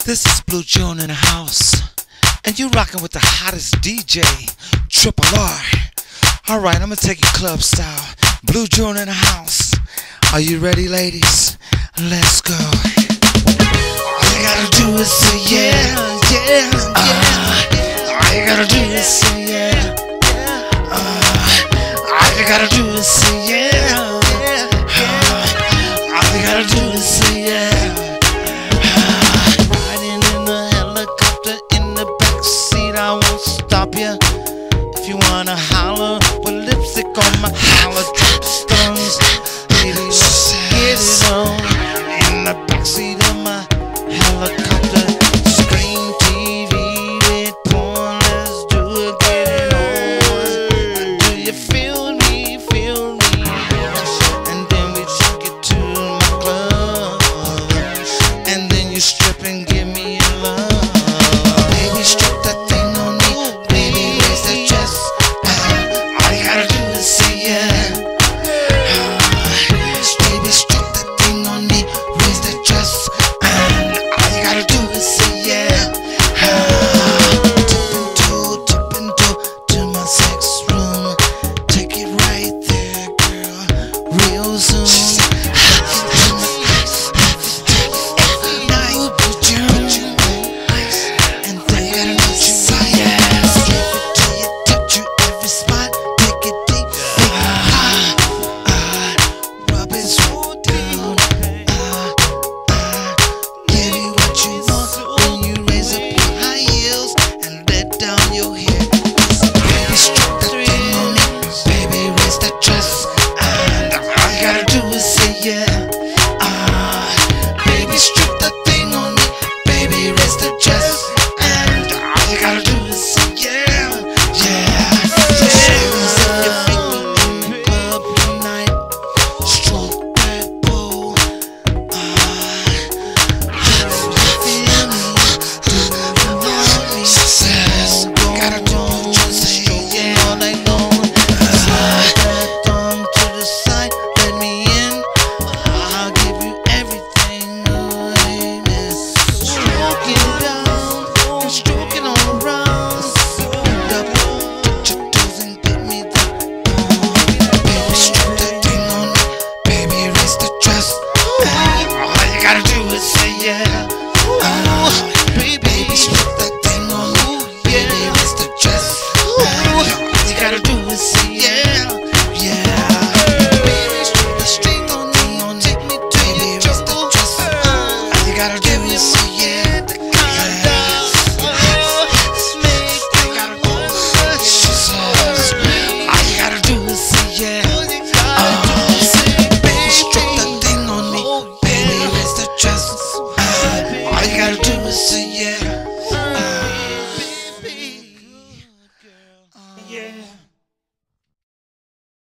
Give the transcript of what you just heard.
This is Blue June in the house, and you rockin' with the hottest DJ, Triple R. Alright, I'm gonna take it club style. Blue June in the house. Are you ready, ladies? Let's go. All you gotta do is say yeah, yeah, yeah. All you gotta do is say yeah. All you gotta do is say yeah. All you gotta do is say yeah. I won't stop ya. If you wanna holler, with lipstick on my collar, drop stones, baby, let's get it on. In the backseat of my helicopter, screen TV, red porn, let's do it, get it on. Do you feel me, feel me? And then we take it to my club, and then you strip and give me your love. Baby, strip that yeah.